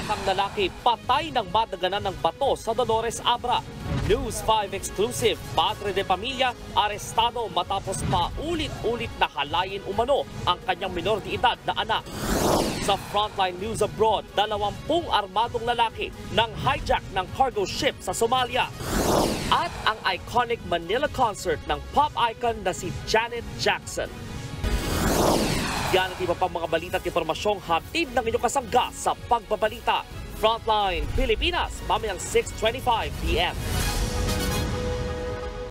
Batang lalaki patay ng madaganan ng bato sa Dolores Abra. News 5 exclusive, padre de pamilya arestado matapos paulit-ulit na halayin umano ang kanyang minor de edad na anak. Sa Frontline News Abroad, 20 armadong lalaki nang hijack ng cargo ship sa Somalia. At ang iconic Manila concert ng pop icon na si Janet Jackson. Yan at iba pang mga balita at impormasyong hatid ng inyong kasangga sa pagbabalita. Frontline Pilipinas, mamayang 6:25 p.m.